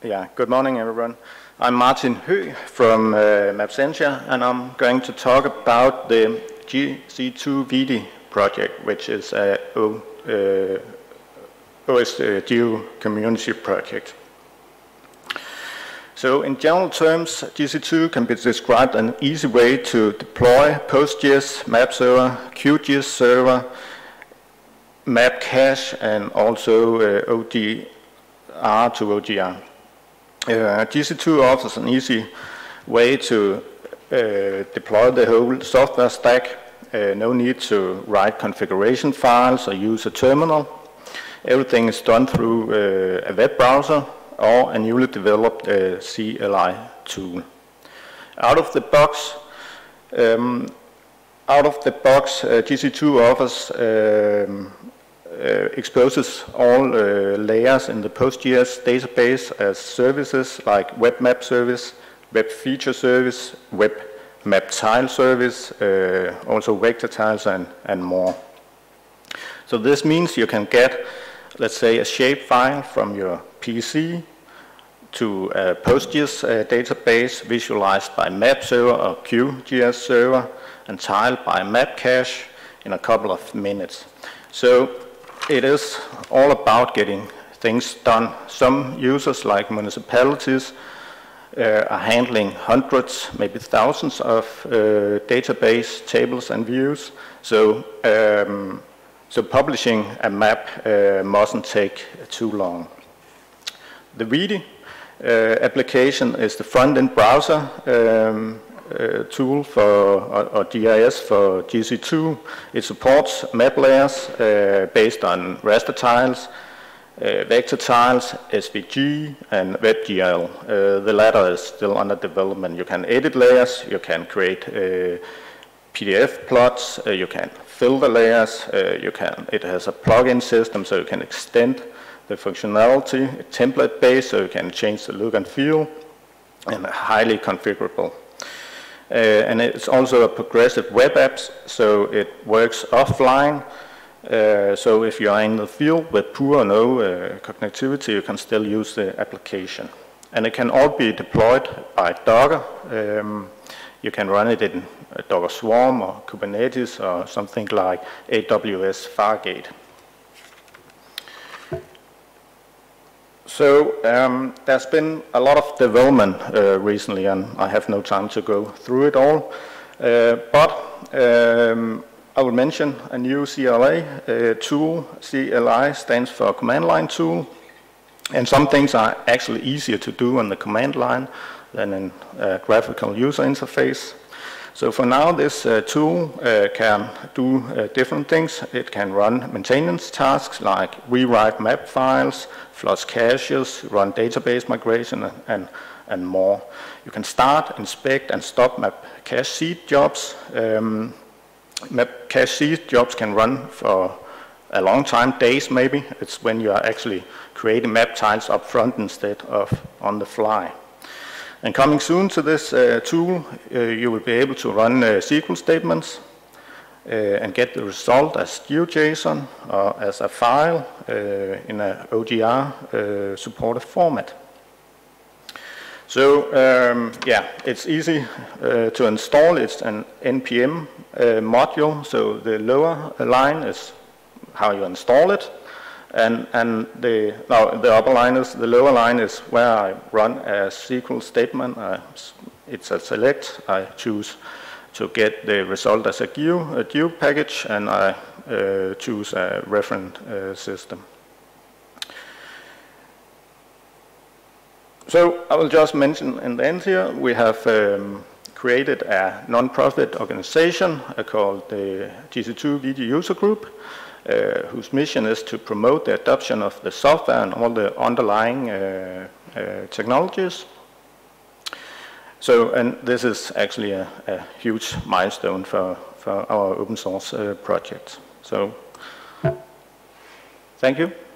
Yeah, good morning everyone. I'm Martin Høgh from Mapsentia, and I'm going to talk about the GC2 VD project, which is a OSGeo community project. So in general terms, GC2 can be described as an easy way to deploy PostGIS, map server, QGIS server, map cache, and also ODR to OGR. GC2 offers an easy way to deploy the whole software stack. No need to write configuration files or use a terminal. Everything is done through a web browser or a newly developed CLI tool. Out of the box, GC2 offers exposes all layers in the PostGIS database as services like web map service, web feature service, web map tile service, also vector tiles and more. So this means you can get, let's say, a shape file from your PC to a PostGIS database visualized by map server or QGIS server and tiled by map cache in a couple of minutes. So it is all about getting things done. Some users, like municipalities, are handling hundreds, maybe thousands of database tables and views. So, so publishing a map mustn't take too long. The VD application is the front-end browser tool for, or GIS for GC2. It supports map layers based on raster tiles, vector tiles, SVG, and WebGL. The latter is still under development. You can edit layers, you can create PDF plots, you can filter layers, it has a plugin system so you can extend the functionality, template-based so you can change the look and feel, and highly configurable. And it's also a progressive web app, so it works offline. So if you are in the field with poor or no connectivity, you can still use the application. And it can all be deployed by Docker. You can run it in Docker Swarm or Kubernetes or something like AWS Fargate. So there's been a lot of development recently, and I have no time to go through it all. But I will mention a new CLI tool. CLI stands for Command Line Tool. And some things are actually easier to do on the command line than in a graphical user interface. So for now, this tool can do different things. It can run maintenance tasks like rewrite map files, flush caches, run database migration, and more. You can start, inspect, and stop map cache seed jobs. Map cache seed jobs can run for a long time, days maybe. It's when you are actually creating map tiles up front instead of on the fly. And coming soon to this tool, you will be able to run SQL statements and get the result as GeoJSON or as a file in an OGR supported format. So yeah, it's easy to install. It's an NPM module, so the lower line is how you install it. And the upper line is, the lower line is where I run a SQL statement. It's a select. I choose to get the result as a geo package, and I choose a reference system. So I will just mention in the end here, we have created a non-profit organization called the GC2 VD User Group, whose mission is to promote the adoption of the software and all the underlying technologies. So, and this is actually a huge milestone for our open source project. So, thank you.